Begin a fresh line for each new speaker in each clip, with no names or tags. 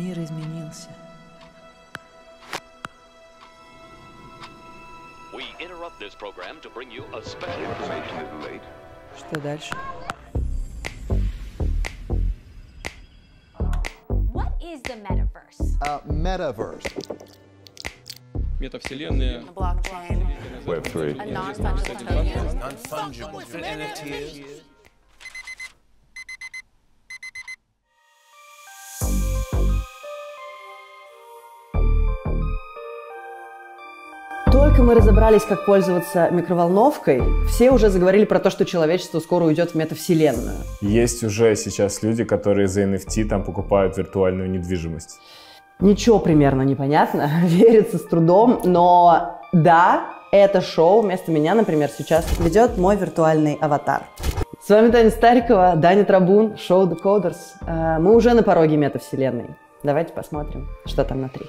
Мир изменился. Что дальше?
What is the metaverse?
Metaverse.
Метавселенная.
Blockchain.
Web3.
A non-fungible token.
Non-fungible. NFTs.
Только мы разобрались, как пользоваться микроволновкой, все уже заговорили про то, что человечество скоро уйдет в метавселенную.
Есть уже сейчас люди, которые за NFT там покупают виртуальную недвижимость.
Ничего примерно непонятно, верится с трудом, но да, это шоу вместо меня, например, сейчас ведет мой виртуальный аватар. С вами Таня Старикова, Даня Трабун, шоу The Coders. Мы уже на пороге метавселенной. Давайте посмотрим, что там внутри.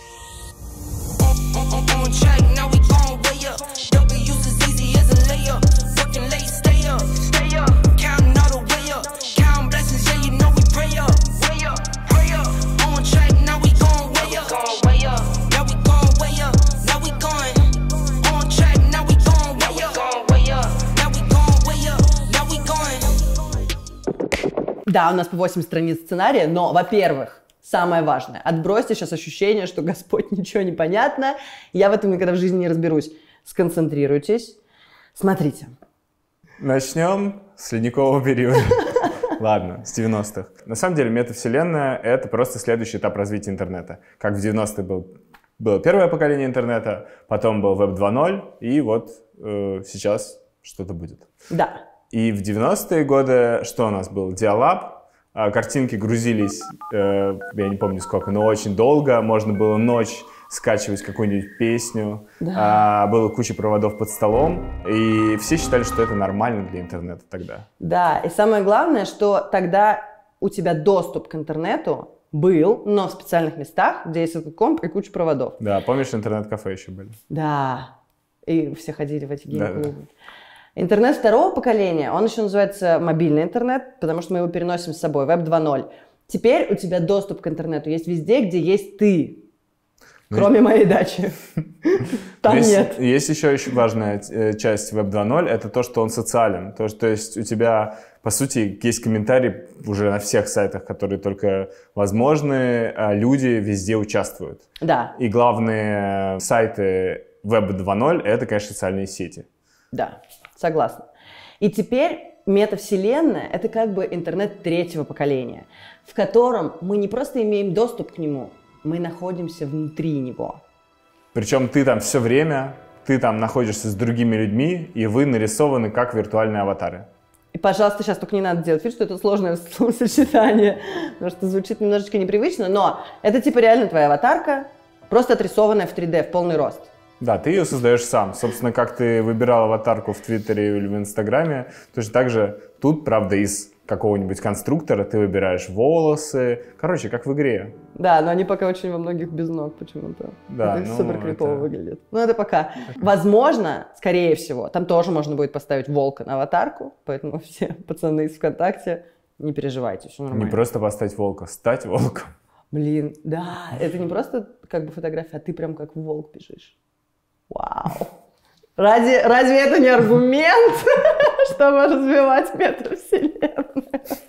Да, у нас по 8 страниц сценария, но, во-первых, самое важное, отбросьте сейчас ощущение, что Господь ничего не понятно, я в этом никогда в жизни не разберусь. Сконцентрируйтесь, смотрите.
Начнем с ледникового периода. Ладно, с 90-х. На самом деле метавселенная — это просто следующий этап развития интернета. Как в 90-е было первое поколение интернета, потом был Web 2.0, и вот сейчас что-то будет.
Да.
И в 90-е годы что у нас был? Диалаб. Картинки грузились, я не помню сколько, но очень долго. Можно было ночь скачивать какую-нибудь песню. Да. Было куча проводов под столом. И все считали, что это нормально для интернета тогда.
Да, и самое главное, что тогда у тебя доступ к интернету был, но в специальных местах, где есть этот комп и куча проводов.
Да, помнишь, интернет-кафе еще были?
Да, и все ходили в эти гейм-клубы.
Да.
Интернет второго поколения, он еще называется мобильный интернет, потому что мы его переносим с собой, Web 2.0. Теперь у тебя доступ к интернету есть везде, где есть ты, кроме моей дачи. Там нет.
Есть еще важная часть Web 2.0, это то, что он социален. То есть у тебя, по сути, есть комментарии уже на всех сайтах, которые только возможны, люди везде участвуют.
Да.
И главные сайты Web 2.0 это, конечно, социальные сети.
Да. Согласна. И теперь метавселенная — это как бы интернет третьего поколения, в котором мы не просто имеем доступ к нему, мы находимся внутри него.
Причем ты там все время, ты там находишься с другими людьми, и вы нарисованы как виртуальные аватары.
И, пожалуйста, сейчас только не надо делать вид, что это сложное словосочетание, потому что звучит немножечко непривычно, но это типа реально твоя аватарка, просто отрисованная в 3D, в полный рост.
Да, ты ее создаешь сам. Собственно, как ты выбирал аватарку в Твиттере или в Инстаграме, точно так же тут, правда, из какого-нибудь конструктора ты выбираешь волосы. Короче, как в игре.
Да, но они пока очень во многих без ног почему-то.
Да,
это супер крипово выглядит. Но это пока. Возможно, скорее всего, там тоже можно будет поставить волка на аватарку, поэтому все пацаны из ВКонтакте, не переживайте, все нормально.
Не просто поставить волка, стать волком.
Блин, да, это не просто как бы фотография, а ты прям как волк бежишь. Вау! Разве это не аргумент, чтобы развивать метавселенную?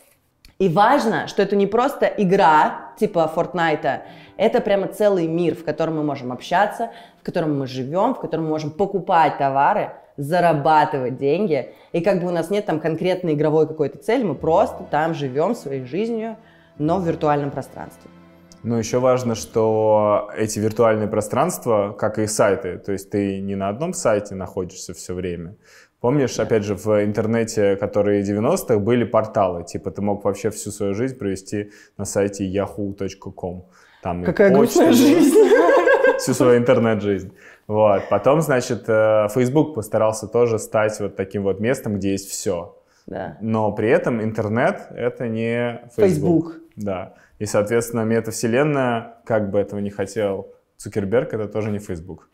И важно, что это не просто игра типа Fortnite, это прямо целый мир, в котором мы можем общаться, в котором мы живем, в котором мы можем покупать товары, зарабатывать деньги. И как бы у нас нет там конкретной игровой какой-то цели, мы просто там живем своей жизнью, но в виртуальном пространстве.
Ну, еще важно, что эти виртуальные пространства, как и сайты, то есть ты не на одном сайте находишься все время. Помнишь, опять же, в интернете, которые 90-х, были порталы, типа ты мог вообще всю свою жизнь провести на сайте yahoo.com. Там
какая грустная жизнь!
Всю свою интернет-жизнь. Вот. Потом, значит, Facebook постарался тоже стать вот таким вот местом, где есть все.
Да.
Но при этом интернет — это не Facebook. Да. И, соответственно, метавселенная, как бы этого не хотел Цукерберг, это тоже не Facebook.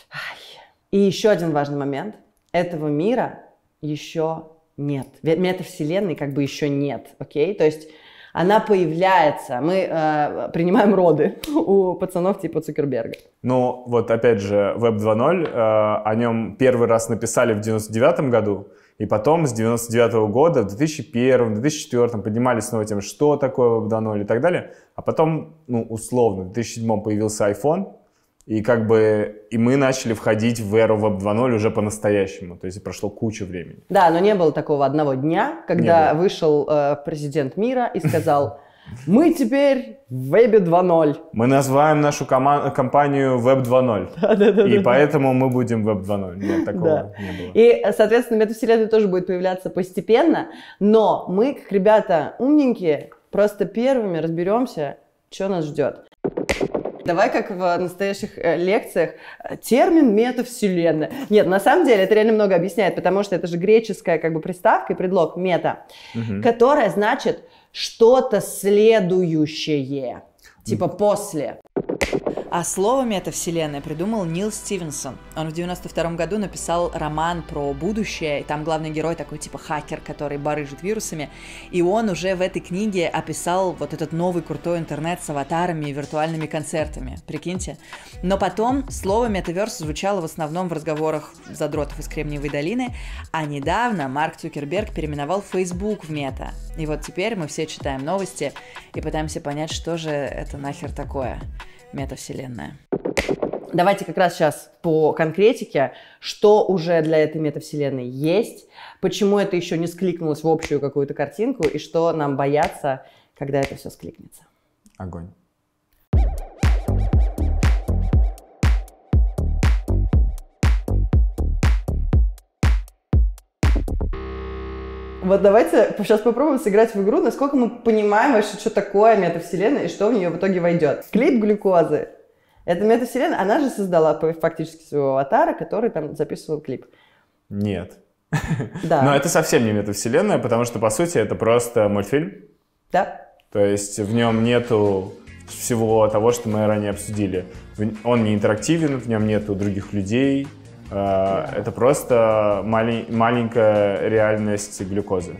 И еще один важный момент. Этого мира еще нет. Метавселенной как бы еще нет, окей? То есть она появляется, мы принимаем роды у пацанов типа Цукерберга.
Ну, вот опять же, Web 2.0, о нем первый раз написали в 99 году, и потом с 99 года, в 2001, 2004 поднимались снова тем, что такое Web 2.0 и так далее. А потом, ну, условно, в 2007 появился iPhone, и как бы и мы начали входить в эру Web 2.0 уже по-настоящему. То есть прошло куча времени.
Да, но не было такого одного дня, когда вышел президент мира и сказал: мы теперь в Web 2.0.
Мы называем нашу компанию Web 2.0. И поэтому мы будем Web 2.0. Нет, такого не было.
И, соответственно, метавселенная тоже будет появляться постепенно. Но мы, как ребята умненькие, просто первыми разберемся, что нас ждет. Давай, как в настоящих лекциях, термин метавселенная. Нет, на самом деле это реально много объясняет, потому что это же греческая как бы приставка и предлог мета, которая значит что-то следующее, типа после.
А слово «метавселенная» придумал Нил Стивенсон. Он в 92 году написал роман про будущее, и там главный герой такой типа хакер, который барыжит вирусами, и он уже в этой книге описал вот этот новый крутой интернет с аватарами и виртуальными концертами, прикиньте. Но потом слово «метаверс» звучало в основном в разговорах задротов из Кремниевой долины, а недавно Марк Цукерберг переименовал Facebook в мета. И вот теперь мы все читаем новости и пытаемся понять, что же это нахер такое. Метавселенная.
Давайте как раз сейчас по конкретике, что уже для этой метавселенной есть, почему это еще не скликнулось в общую какую-то картинку и что нам бояться, когда это все скликнется.
Огонь.
Вот давайте сейчас попробуем сыграть в игру, насколько мы понимаем вообще, что такое метавселенная и что в нее в итоге войдет. Клип глюкозы. Эта метавселенная, она же создала фактически своего аватара, который там записывал клип.
Нет.
Да.
Но это совсем не метавселенная, потому что, по сути, это просто мультфильм.
Да.
То есть в нем нету всего того, что мы ранее обсудили. Он не интерактивен, в нем нету других людей. Это просто маленькая реальность глюкозы.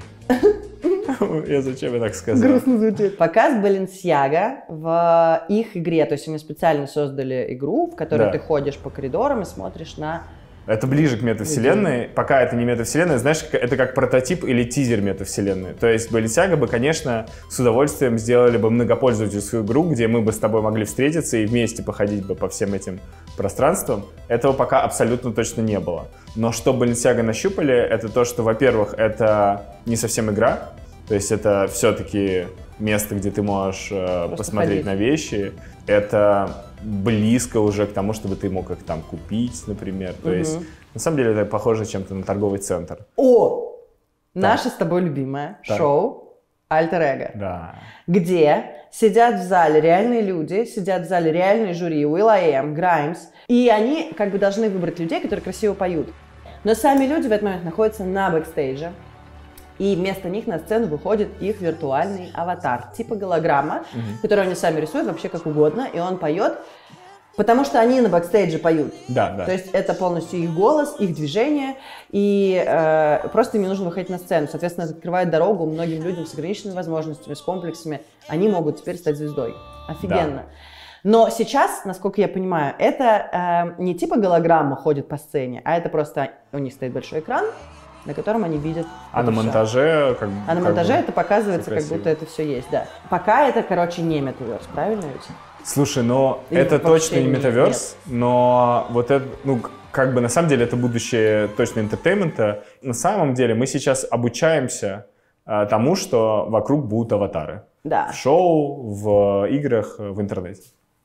Зачем я так сказал?
Грустно звучит. Показ Balenciaga в их игре. То есть они специально создали игру, в которой ты ходишь по коридорам и смотришь на...
Это ближе к метавселенной. Пока это не метавселенная, знаешь, это как прототип или тизер метавселенной. То есть Balenciaga бы, конечно, с удовольствием сделали бы многопользовательскую игру, где мы бы с тобой могли встретиться и вместе походить бы по всем этим пространствам. Этого пока абсолютно точно не было. Но что Balenciaga нащупали, это то, что, во-первых, это не совсем игра. То есть это все-таки место, где ты можешь посмотреть на вещи. Это близко уже к тому, чтобы ты мог их там купить, например. То есть, на самом деле, это похоже чем-то на торговый центр.
О! Наше с тобой любимое шоу Alter Ego.
Да.
Где сидят в зале реальные люди, сидят в зале реальные жюри, will.i.am, Grimes, и они как бы должны выбрать людей, которые красиво поют. Но сами люди в этот момент находятся на бэкстейдже, и вместо них на сцену выходит их виртуальный аватар, типа голограмма, которую они сами рисуют вообще как угодно, и он поет, потому что они на бэкстейдже поют.
Да, да.
То есть это полностью их голос, их движение, и просто им не нужно выходить на сцену. Соответственно, это открывает дорогу многим людям с ограниченными возможностями, с комплексами. Они могут теперь стать звездой. Офигенно. Да. Но сейчас, насколько я понимаю, это не типа голограмма ходит по сцене, а это просто у них стоит большой экран, на котором они видят.
А на монтаже
как на монтаже это показывается, как будто это все есть, да. Пока это, короче, не метаверс, правильно ведь?
Слушай, но это точно не метаверс, но вот это, ну, как бы на самом деле это будущее точно интертеймента. На самом деле мы сейчас обучаемся тому, что вокруг будут аватары.
Да.
В шоу, в играх, в интернете.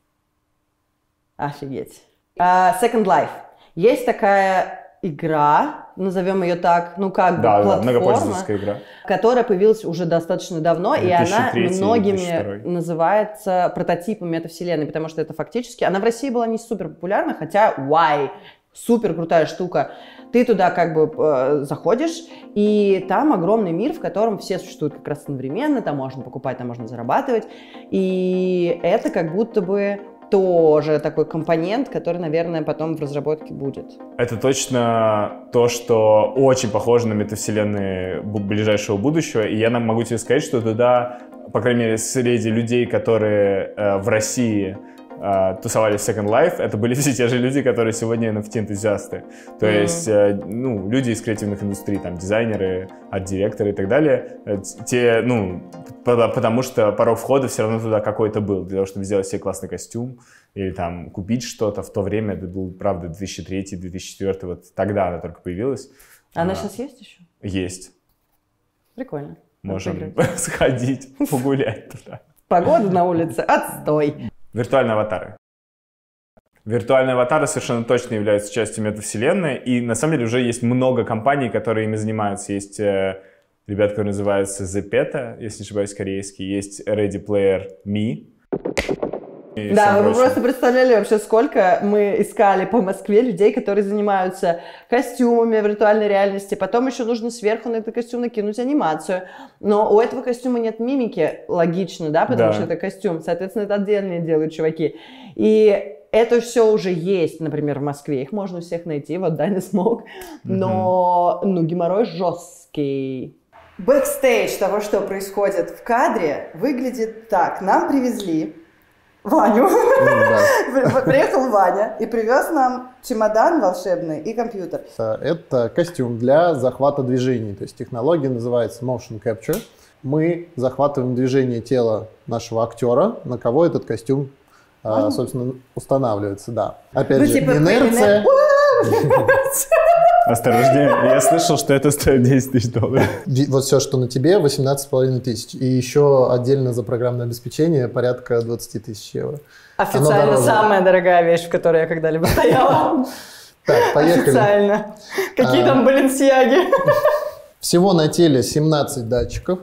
Офигеть. Second Life. Есть такая игра, назовем ее так, ну как бы платформа,
многопользовательская игра,
которая появилась уже достаточно давно,
2003,
и она многими
2002.
Называется прототипом метавселенной, потому что это фактически, она в России была не супер популярна, хотя супер крутая штука. Ты туда как бы заходишь, и там огромный мир, в котором все существуют как раз одновременно, там можно покупать, там можно зарабатывать, и это как будто бы тоже такой компонент, который, наверное, потом в разработке будет.
Это точно то, что очень похоже на метавселенные ближайшего будущего, и я могу тебе сказать, что туда по крайней мере, среди людей, которые в России тусовались в Second Life, это были все те же люди, которые сегодня NFT-энтузиасты. То есть, ну, люди из креативных индустрий, там, дизайнеры, арт-директоры и так далее, те, ну, потому что порог входа все равно туда какой-то был, для того, чтобы сделать себе классный костюм или там купить что-то в то время, это был, правда, 2003-2004, вот тогда она только появилась.
Она сейчас есть еще?
Есть.
Прикольно.
Можем сходить, погулять туда.
Погода на улице отстой.
Виртуальные аватары. Виртуальные аватары совершенно точно являются частью метавселенной, и на самом деле уже есть много компаний, которые ими занимаются. Есть ребята, которые называются The Peta, если не ошибаюсь, корейский, есть Ready Player Me.
Да, вы просто представляли вообще, сколько мы искали по Москве людей, которые занимаются костюмами виртуальной реальности. Потом еще нужно сверху на этот костюм накинуть анимацию. Но у этого костюма нет мимики, логично, да, потому что это костюм. Соответственно, это отдельные делают чуваки. И это все уже есть, например, в Москве. Их можно у всех найти, вот Даня смог. Но, ну, геморрой жесткий. Бэкстейдж того, что происходит в кадре, выглядит так. Нам привезли Ваню. Приехал Ваня и привез нам чемодан волшебный и компьютер.
Это костюм для захвата движений. То есть технология называется Motion Capture. Мы захватываем движение тела нашего актера, на кого этот костюм, собственно, устанавливается. Да. Опять же, инерция.
Осторожнее, я слышал, что это стоит $10 000.
Вот все, что на тебе, 18 500. И еще отдельно за программное обеспечение порядка 20 000 евро.
Официально самая дорогая вещь, в которой я когда-либо стояла.
Так, поехали.
Официально. Какие там баленсиаги.
Всего на теле 17 датчиков.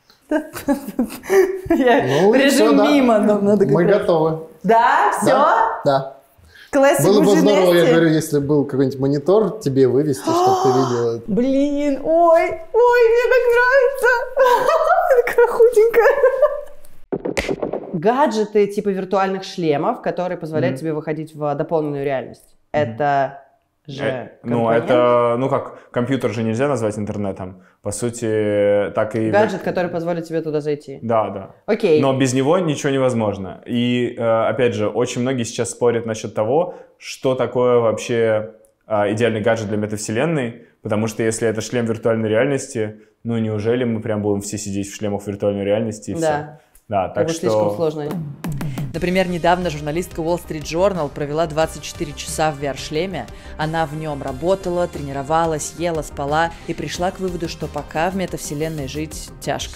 Режим мимо надо.
Мы готовы.
Да? Все?
Да.
Классик
было бы здорово, я
вместе?
говорю, если был какой-нибудь монитор, тебе вывести, чтобы ты видела.
Блин, ой, мне так нравится. Такая худенькая. Гаджеты типа виртуальных шлемов, которые позволяют тебе выходить в дополненную реальность. Это же компонент?
Ну как, компьютер же нельзя назвать интернетом. По сути, так и...
Гаджет, который позволит тебе туда зайти.
Да.
Окей.
Но без него ничего невозможно. И, опять же, очень многие сейчас спорят насчет того, что такое вообще идеальный гаджет для метавселенной, потому что если это шлем виртуальной реальности, ну неужели мы прям будем все сидеть в шлемах виртуальной реальности и все? Да, так что...
слишком сложно.
Например, недавно журналистка Wall Street Journal провела 24 часа в VR-шлеме. Она в нем работала, тренировалась, ела, спала и пришла к выводу, что пока в метавселенной жить тяжко.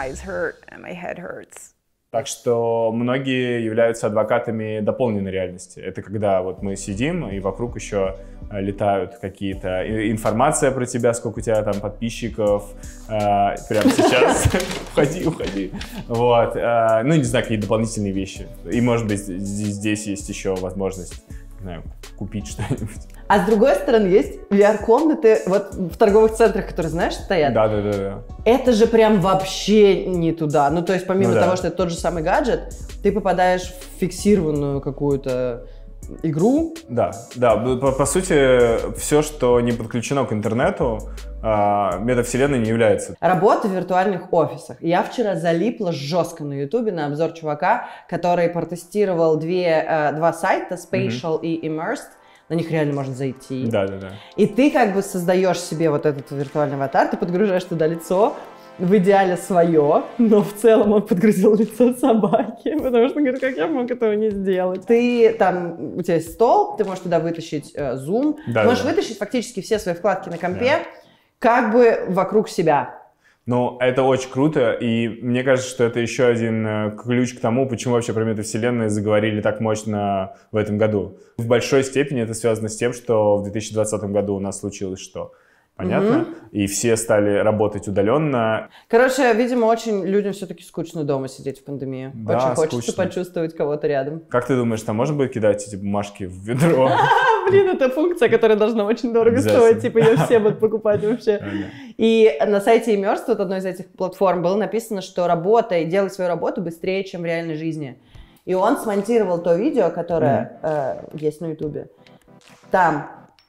Так что многие являются адвокатами дополненной реальности. Это когда вот мы сидим, и вокруг еще летают какие-то... Информация про тебя, сколько у тебя там подписчиков прямо сейчас. Уходи. Вот. Ну, не знаю, какие дополнительные вещи. И, может быть, здесь есть еще возможность, не знаю, купить что-нибудь.
А с другой стороны, есть VR-комнаты вот в торговых центрах, которые, знаешь, стоят.
Да.
Это же прям вообще не туда. Ну, то есть, помимо того, что это тот же самый гаджет, ты попадаешь в фиксированную какую-то игру. Да.
По сути, все, что не подключено к интернету, метавселенной не является.
Работа в виртуальных офисах. Я вчера залипла жестко на Ютубе на обзор чувака, который протестировал два сайта, Spatial и Immersed. На них реально можно зайти.
Да.
И ты как бы создаешь себе вот этот виртуальный аватар, ты подгружаешь туда лицо, в идеале свое, но в целом он подгрузил лицо собаки, потому что, говорит, как я мог этого не сделать? Ты там, у тебя есть стол, ты можешь туда вытащить Zoom, можешь вытащить фактически все свои вкладки на компе, как бы вокруг себя.
Ну, это очень круто, и мне кажется, что это еще один ключ к тому, почему вообще про метавселенную заговорили так мощно в этом году. В большой степени это связано с тем, что в 2020 году у нас случилось что? Понятно? И все стали работать удаленно.
Короче, видимо, очень людям все-таки скучно дома сидеть в пандемии.
Да,
очень хочется
скучно.
Почувствовать кого-то рядом.
Как ты думаешь, там можно будет кидать эти бумажки в ведро?
Блин, это функция, которая должна очень дорого стоить. Типа ее все будут покупать вообще. И на сайте Immersed, вот одной из этих платформ, было написано, что работай, делай свою работу быстрее, чем в реальной жизни. И он смонтировал то видео, которое есть на Ютубе. Там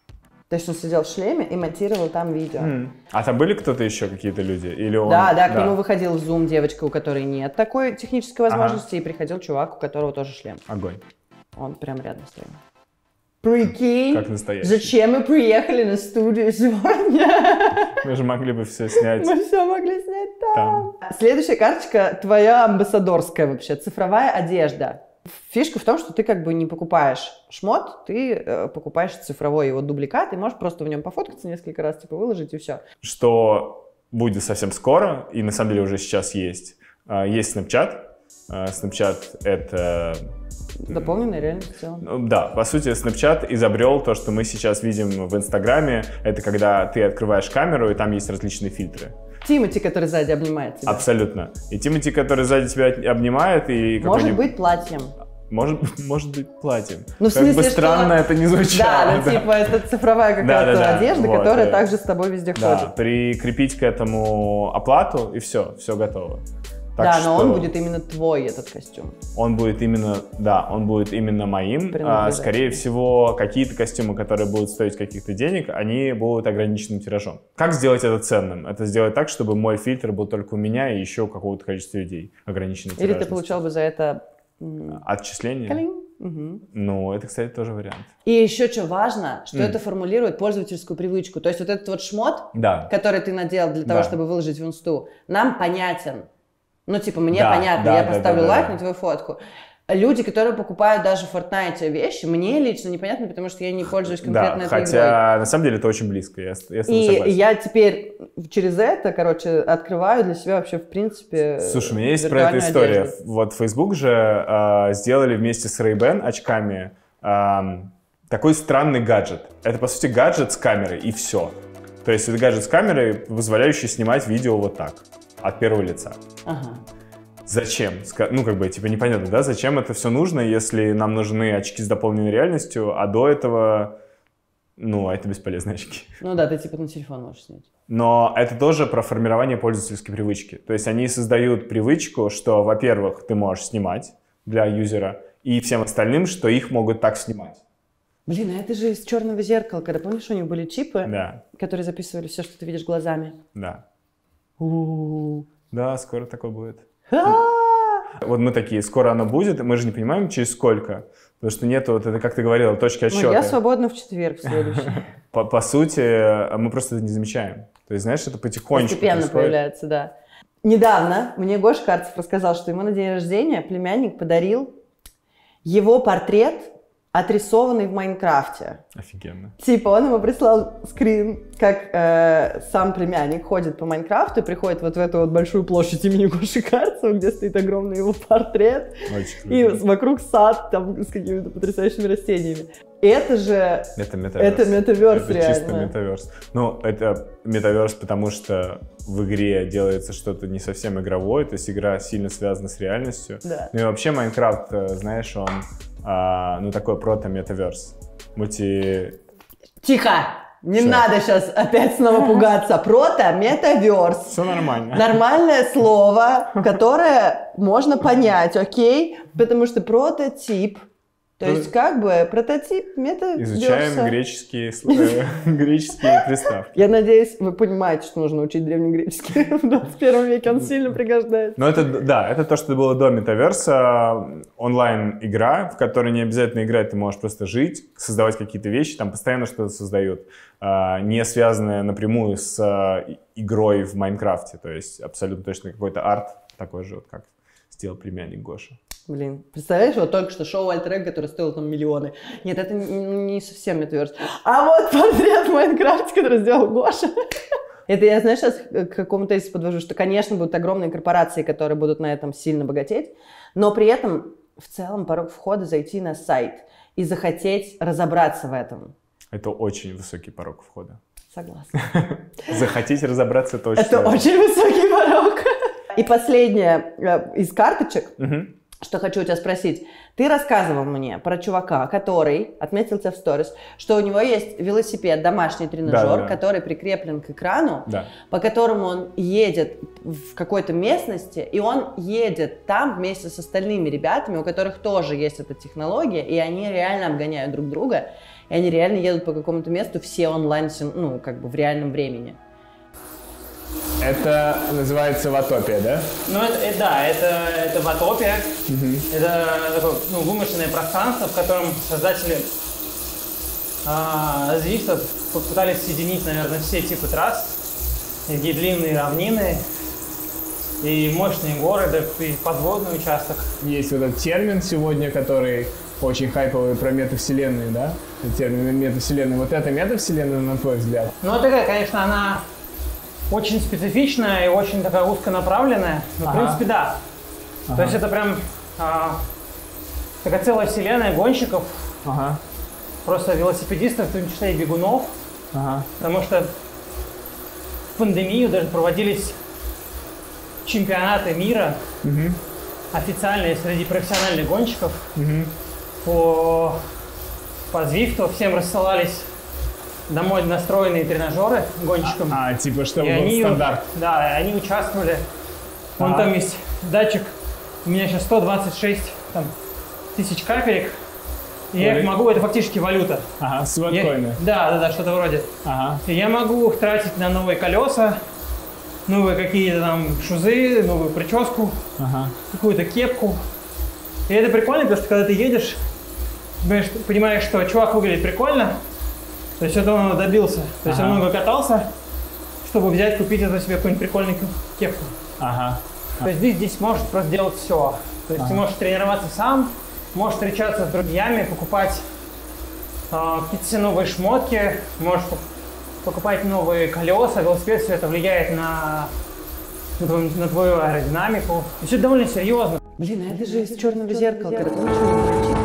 То есть он сидел в шлеме и монтировал там видео.
А там были кто-то еще, какие-то люди? Или он...
Да, к нему выходил в Zoom девочка, у которой нет такой технической возможности, и приходил чувак, у которого тоже шлем.
Огонь.
Он прям рядом стоял. Прикинь,
Как настоящий.
зачем мы приехали на студию сегодня?
Мы же могли бы все снять
Мы все могли снять там.
там.
Следующая карточка твоя амбассадорская вообще, цифровая одежда. Фишка в том, что ты как бы не покупаешь шмот, ты покупаешь цифровой его дубликат, и можешь просто в нем пофоткаться несколько раз, типа выложить и все.
Что будет совсем скоро, и на самом деле уже сейчас есть. Есть Snapchat. Snapchat — это...
Дополненная реальность в целом.
Да, по сути, Snapchat изобрел то, что мы сейчас видим в Инстаграме. Это когда ты открываешь камеру, и там есть различные фильтры.
Тимати, который сзади обнимает тебя.
Абсолютно. И Тимати, который сзади тебя обнимает, и
Может быть платьем.
Может быть платьем.
Ну, в
как
смысле,
бы странно
что...
это не звучало.
Да, ну типа это цифровая какая-то одежда,
вот,
которая также с тобой везде
да,
ходит.
прикрепить к этому оплату, и все готово. Так
Да,
что
но он будет именно твой, этот костюм.
он будет именно моим. Скорее всего, какие-то костюмы, которые будут стоить каких-то денег, они будут ограниченным тиражом. Как сделать это ценным? Это сделать так, чтобы мой фильтр был только у меня и еще у какого-то количества людей ограниченный тираж.
Или ты получал бы за это...
Отчисление?
Угу.
Ну, это, кстати, тоже вариант.
И еще что важно, что это формулирует пользовательскую привычку. То есть вот этот вот шмот, который ты надел для того, чтобы выложить в инсту, нам понятен. Ну, типа, мне понятно, я поставлю лайк на твою фотку. Люди, которые покупают даже в Fortnite вещи, мне лично непонятно, потому что я не пользуюсь конкретно этой игрой.
Хотя, на самом деле, это очень близко, я с тобой согласен.
И я теперь через это, открываю для себя вообще, в принципе,
Слушай, у меня есть про эту историю.
Одежду.
Вот Facebook же сделали вместе с Ray-Ban очками такой странный гаджет. Это, по сути, гаджет с камерой, и все. То есть это гаджет с камерой, позволяющий снимать видео вот так, от первого лица.
Ага.
Зачем? Ну, как бы, типа, непонятно, да? Зачем это все нужно, если нам нужны очки с дополненной реальностью, а до этого, ну, это бесполезные очки.
Ну да, ты типа на телефон можешь снять.
Но это тоже про формирование пользовательской привычки. То есть они создают привычку, что, во-первых, ты можешь снимать для юзера, и всем остальным, что их могут так снимать.
Блин, а это же из черного зеркала, когда, помнишь, у них были чипы, которые записывали все, что ты видишь глазами?
Да. Да, скоро такое будет. Вот мы такие, скоро оно будет, мы же не понимаем, через сколько. Потому что нету, вот это, как ты говорила, точки отсчета.
Ну, я свободна в четверг следующий.
По сути, мы просто это не замечаем. То есть, знаешь, это потихонечку
постепенно
происходит.
появляется, да. Недавно мне Гоша Карцев рассказал, что ему на день рождения племянник подарил его портрет, отрисованный в Майнкрафте.
Офигенно.
Типа он ему прислал скрин, как сам племянник ходит по Майнкрафту, приходит вот в эту вот большую площадь имени Гоши Карцева, где стоит огромный его портрет, и вокруг сад там с какими-то потрясающими растениями. Это же...
Это метаверс.
Это метаверс, реально.
Это чисто метаверс. Ну, это метаверс, потому что в игре делается что-то не совсем игровое, то есть игра сильно связана с реальностью.
Да.
Ну и вообще Майнкрафт, знаешь, он ну такой прото-метаверс.
Тихо! Не надо сейчас опять снова пугаться. Прото-метаверс.
Все нормально.
Нормальное слово, которое можно понять, окей? Потому что прототип. То есть как бы прототип метаверса.
Изучаем греческие приставки.
Я надеюсь, вы понимаете, что нужно учить древнегреческий в 21 веке. Он сильно пригождается.
Но это, да, это то, что было до метаверса. Онлайн-игра, в которой не обязательно играть, ты можешь просто жить, создавать какие-то вещи, там постоянно что-то создают, не связанное напрямую с игрой в Майнкрафте. То есть абсолютно точно какой-то арт, такой же, вот как сделал племянник Гоша.
Блин, представляешь, вот только что шоу Альтер Эго, который стоил там миллионы. Нет, это не совсем метаверс. А вот портрет в Майнкрафте, который сделал Гоша. Это я, знаешь, сейчас к какому тезису подвожу, что, конечно, будут огромные корпорации, которые будут на этом сильно богатеть, но при этом в целом порог входа зайти на сайт и захотеть разобраться в этом.
Это очень высокий порог входа.
Согласна.
Захотеть разобраться точно.
Это очень высокий порог. И последнее из карточек. Что хочу у тебя спросить. Ты рассказывал мне про чувака, который отметил тебя в сторис, что у него есть велосипед, домашний тренажер, который прикреплен к экрану, по которому он едет в какой-то местности, и он едет там вместе с остальными ребятами, у которых тоже есть эта технология, и они реально обгоняют друг друга. и они реально едут по какому-то месту, все онлайн, ну, как бы в реальном времени.
Это называется ватопия, да?
Ну, это ватопия. Это такое, ну, вымышленное пространство, в котором создатели Zwift попытались соединить, наверное, все типы трасс. Такие длинные равнины и мощные горы, да, и подводный участок.
Есть вот этот термин сегодня, который очень хайповый, про метавселенные, да? Термин метавселенной. Вот это метавселенная, на твой взгляд?
Ну, такая, конечно, она очень специфичная и очень такая узконаправленная. Но, в принципе, да. То есть это прям такая целая вселенная гонщиков. Просто велосипедистов, в том числе и бегунов. Потому что в пандемию даже проводились чемпионаты мира официальные среди профессиональных гонщиков по Zwift. Всем рассылались домой настроенные тренажеры гонщикам.
Типа, чтобы
и
был стандарт.
Да, и они участвовали. Вон там есть датчик. У меня сейчас 126 тысяч капелек. И я их могу, это фактически валюта.
Свэткоины.
Да, что-то вроде. И я могу их тратить на новые колеса, новые какие-то там шузы, новую прическу, какую-то кепку. И это прикольно, потому что когда ты едешь, понимаешь, что чувак выглядит прикольно, то есть это он добился. То есть он много катался, чтобы взять, купить это себе какую-нибудь прикольную кепку. То есть ты здесь можешь просто делать все. То есть ты можешь тренироваться сам, можешь встречаться с друзьями, покупать какие-то все новые шмотки, можешь покупать новые колеса, велосипед, все это влияет на твою аэродинамику. То есть это довольно серьезно.
Блин, а это же из черного зеркала, когда ты ничего не включил.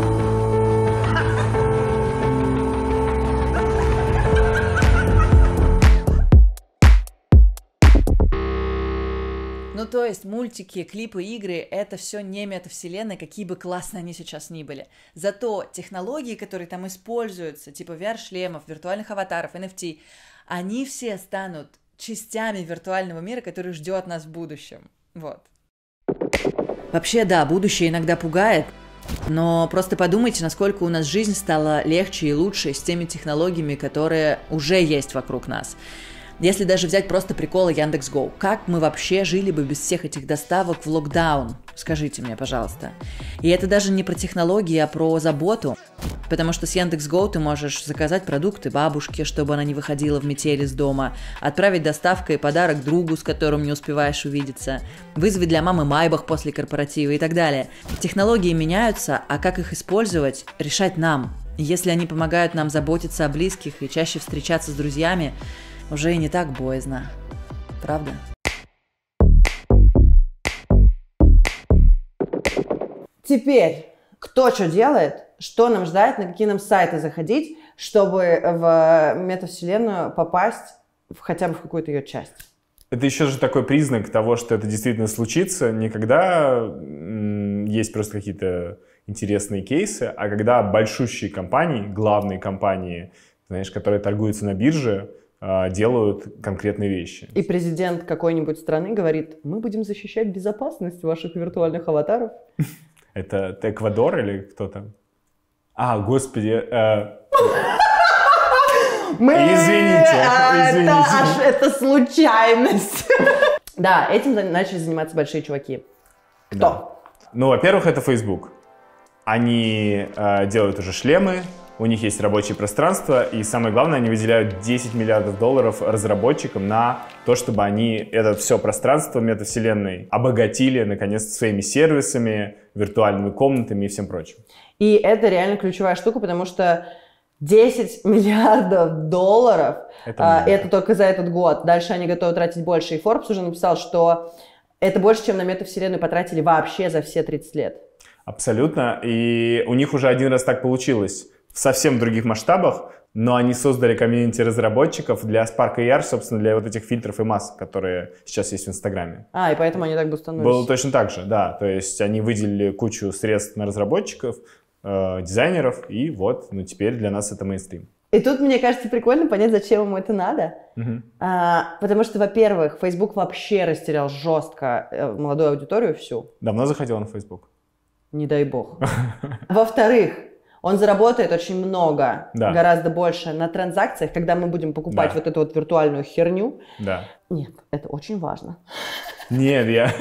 Ну, то есть мультики, клипы, игры — это все не метавселенная, какие бы классные они сейчас ни были. Зато технологии, которые там используются, типа VR-шлемов, виртуальных аватаров, NFT, они все станут частями виртуального мира, который ждет нас в будущем. Вот. Вообще, да, будущее иногда пугает, но просто подумайте, насколько у нас жизнь стала легче и лучше с теми технологиями, которые уже есть вокруг нас. Если даже взять просто приколы Яндекс.Го, как мы вообще жили бы без всех этих доставок в локдаун? Скажите мне, пожалуйста. И это даже не про технологии, а про заботу. Потому что с Яндекс.Го ты можешь заказать продукты бабушке, чтобы она не выходила в метель из дома, отправить доставкой подарок другу, с которым не успеваешь увидеться, вызвать для мамы майбах после корпоратива и так далее. Технологии меняются, а как их использовать, решать нам. И если они помогают нам заботиться о близких и чаще встречаться с друзьями, уже и не так боязно. Правда?
Теперь, кто что делает, что нам ждать, на какие нам сайты заходить, чтобы в метавселенную попасть хотя бы в какую-то ее часть?
Это еще же такой признак того, что это действительно случится, не когда есть просто какие-то интересные кейсы, а когда большущие компании, главные компании, знаешь, которые торгуются на бирже, делают конкретные вещи.
И президент какой-нибудь страны говорит: мы будем защищать безопасность ваших виртуальных аватаров.
Это Эквадор или кто там? Господи. Извините.
Это случайность. Да, этим начали заниматься большие чуваки. Кто?
Ну, во-первых, это Facebook. Они делают уже шлемы, у них есть рабочее пространство, и самое главное, они выделяют $10 миллиардов разработчикам на то, чтобы они это все пространство метавселенной обогатили, наконец-то, своими сервисами, виртуальными комнатами и всем прочим.
И это реально ключевая штука, потому что $10 миллиардов это только за этот год. Дальше они готовы тратить больше. И Forbes уже написал, что это больше, чем на метавселенную потратили вообще за все 30 лет.
Абсолютно. И у них уже один раз так получилось. В совсем других масштабах, но они создали комьюнити разработчиков для Spark AR, собственно, для вот этих фильтров и масок, которые сейчас есть в Инстаграме.
И поэтому они так бустанулись.
Было точно так же, да. То есть они выделили кучу средств на разработчиков, дизайнеров, и вот, теперь для нас это мейнстрим.
И тут, мне кажется, прикольно понять, зачем ему это надо. Потому что, во-первых, Facebook вообще растерял жестко молодую аудиторию всю.
Давно заходила на Facebook?
Не дай бог. Во-вторых, Он заработает очень много,
Да.
гораздо больше на транзакциях, когда мы будем покупать
Да.
вот эту вот виртуальную херню.
Да.
Нет, это очень важно.
Нет, я...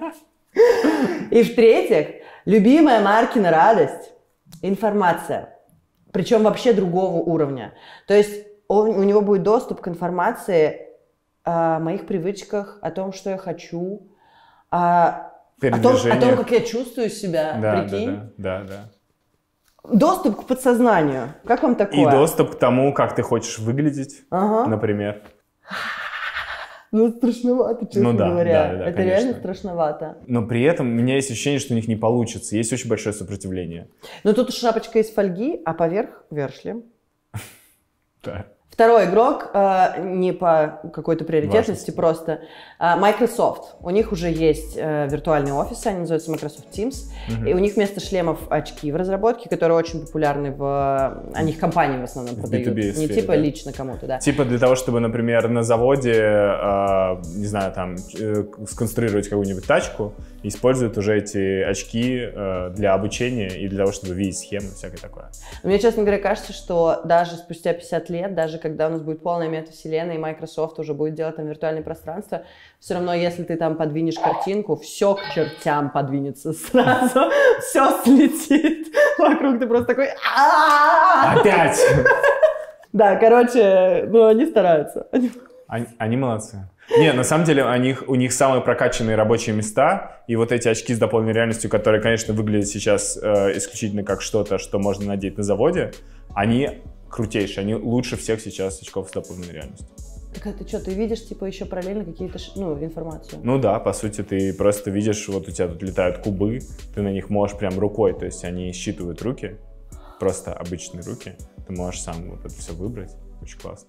И в-третьих, любимая Маркина радость – информация. Причем вообще другого уровня. То есть у него будет доступ к информации о моих привычках, о том, что я хочу, о том, как я чувствую себя, прикинь.
Да.
Доступ к подсознанию. Как вам такое?
И доступ к тому, как ты хочешь выглядеть,
Ага.
например.
Ну, страшновато, честно
да,
говоря.
да,
Это
конечно.
реально страшновато.
Но при этом у меня есть ощущение, что у них не получится. Есть очень большое сопротивление.
Но тут шапочка из фольги, а поверх вершлем.
Да.
Второй игрок, не по какой-то приоритетности, просто Microsoft. У них уже есть виртуальные офисы, они называются Microsoft Teams. И у них вместо шлемов очки в разработке, которые очень популярны они их компании в основном продают.
B2B
Не
сфере,
типа
да.
лично кому-то, да.
Типа для того, чтобы, например, на заводе, не знаю, там, сконструировать какую-нибудь тачку, используют уже эти очки для обучения и для того, чтобы видеть схемы, всякое такое.
Мне, честно говоря, кажется, что даже спустя 50 лет, даже когда у нас будет полная метавселенная, и Microsoft уже будет делать там виртуальное пространство, все равно, если ты там подвинешь картинку, все к чертям подвинется сразу, все слетит вокруг, ты просто такой...
Опять!
Да, короче, ну они стараются.
Они молодцы. Не, на самом деле у них самые прокачанные рабочие места, и вот эти очки с дополненной реальностью, которые, конечно, выглядят сейчас исключительно как что-то, что можно надеть на заводе, они крутейшие, они лучше всех сейчас очков с дополненной реальностью.
Так а ты что, ты видишь, типа, еще параллельно какие-то, информацию?
Ну да, по сути, ты просто видишь, вот у тебя тут летают кубы, ты на них можешь прям рукой, то есть они считывают руки, просто обычные руки, ты можешь сам вот это все выбрать, очень классно.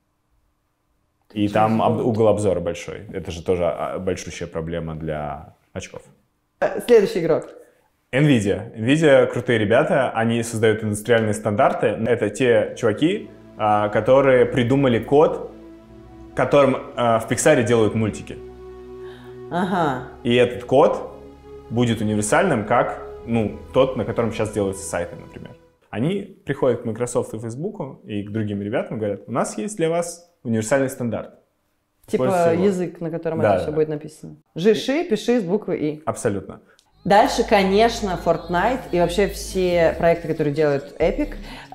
И там угол обзора большой, это же тоже большущая проблема для очков.
Следующий игрок.
NVIDIA крутые ребята, они создают индустриальные стандарты. Это те чуваки, которые придумали код, которым в Pixar делают мультики.
Ага.
И этот код будет универсальным, как тот, на котором сейчас делаются сайты, например. Они приходят к Microsoft и Facebook и к другим ребятам и говорят: у нас есть для вас универсальный стандарт.
Типа
Используйте его.
язык, на котором
Да,
это все
да.
будет написано. Жиши, пиши с буквы И.
Абсолютно.
Дальше, конечно, Fortnite и вообще все проекты, которые делает Epic,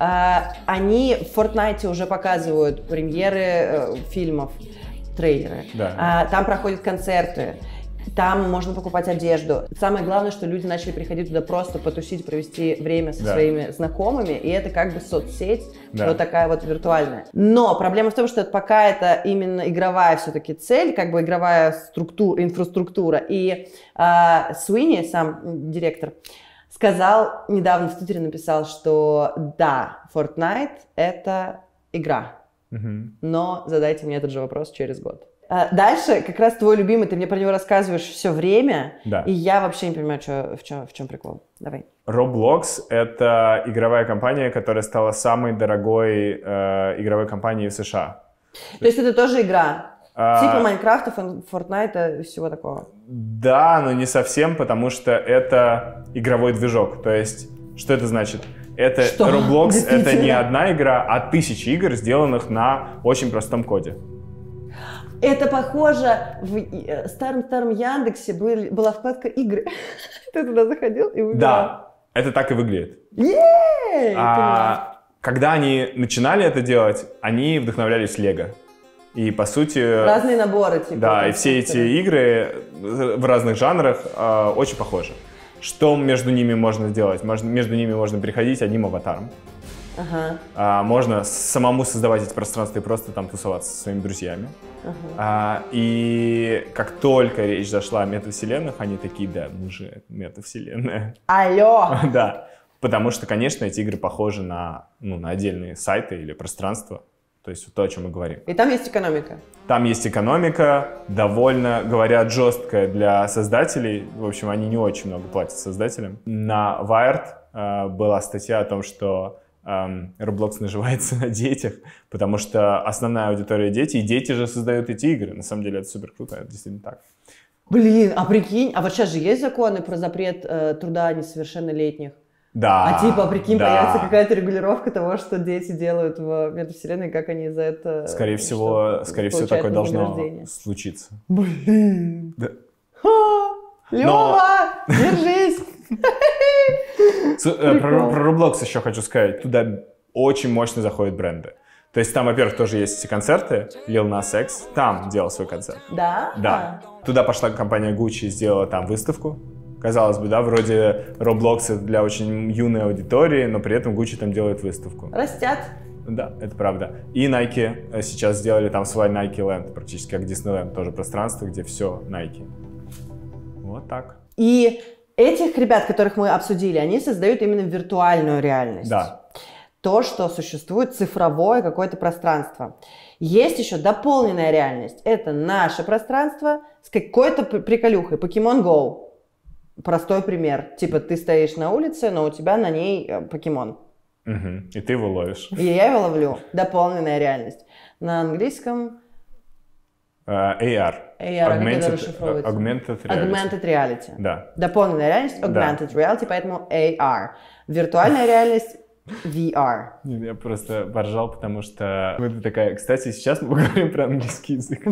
они в Fortnite уже показывают премьеры фильмов, трейлеры.
Да.
Там проходят концерты, там можно покупать одежду. Самое главное, что люди начали приходить туда просто потусить, провести время со
Да.
своими знакомыми, и это как бы соцсеть,
Да.
вот такая вот виртуальная. Но проблема в том, что пока это именно игровая все-таки цель, как бы игровая инфраструктура. И Суини, сам директор, сказал, недавно в Твиттере написал, что да, Fortnite — это игра, но задайте мне этот же вопрос через год. Дальше как раз твой любимый, ты мне про него рассказываешь все время,
Да.
и я вообще не понимаю, в чем прикол. Давай.
Roblox — это игровая компания, которая стала самой дорогой игровой компанией в США.
То есть это тоже игра?
А,
Типа Майнкрафта, Fortnite и всего такого?
Да, но не совсем, потому что это игровой движок. То есть, что это значит? Это
Что?
Roblox — это не
Действительно?
одна игра, а тысячи игр, сделанных на очень простом коде.
Это похоже, в старом-старом Яндексе была вкладка «Игры». Ты туда заходил и выбирал.
Да, это так и выглядит.
Ей! Поняла.
Когда они начинали это делать, они вдохновлялись Лего. И по сути...
Разные наборы, типа.
Да, и все эти игры в разных жанрах очень похожи. Что между ними можно сделать? Между ними можно переходить одним аватаром.
Ага.
Можно самому создавать эти пространства и просто там тусоваться со своими друзьями. И как только речь зашла о метавселенных, они такие: да, мы же метавселенная.
Алло!
Да, потому что, конечно, эти игры похожи на отдельные сайты или пространства. То есть то, о чем мы говорим.
И там есть экономика.
Там есть экономика, довольно, говорят, жесткая для создателей. В общем, они не очень много платят создателям. На Wired была статья о том, что Roblox наживается на детях, потому что основная аудитория — дети, и дети же создают эти игры. На самом деле это супер круто, это действительно так.
Блин, а прикинь, а вот сейчас же есть законы про запрет труда несовершеннолетних.
Да.
А типа, прикинь,
да.
появится какая-то регулировка того, что дети делают в метавселенной, как они за это...
Скорее всего,
получают
такое должно
вознаграждение.
случиться.
Блин.
Да.
Лёва, держись!
Про Roblox еще хочу сказать. Туда очень мощно заходят бренды. То есть там, во-первых, тоже есть эти концерты. Lil Nas X там делал свой концерт.
Да?
Да. Туда пошла компания Gucci и сделала там выставку. Казалось бы, да, вроде Roblox это для очень юной аудитории, но при этом Gucci там делает выставку.
Растят.
Да, это правда. И Nike сейчас сделали там свой Nike Land, практически как Disneyland, тоже пространство, где все Nike. Вот так.
И этих ребят, которых мы обсудили, они создают именно виртуальную реальность.
Да.
То, что существует цифровое какое-то пространство. Есть еще дополненная реальность. Это наше пространство с какой-то приколюхой. Pokemon Go. Простой пример. Типа ты стоишь на улице, но у тебя на ней покемон.
Угу. И ты его ловишь.
И я его ловлю. Дополненная реальность. На английском...
AR. Augmented
Reality.
Да.
Дополненная реальность, Augmented Reality, поэтому AR. Виртуальная реальность, VR.
Я просто поржал, потому что... Это такая... Кстати, сейчас мы поговорим про английский язык.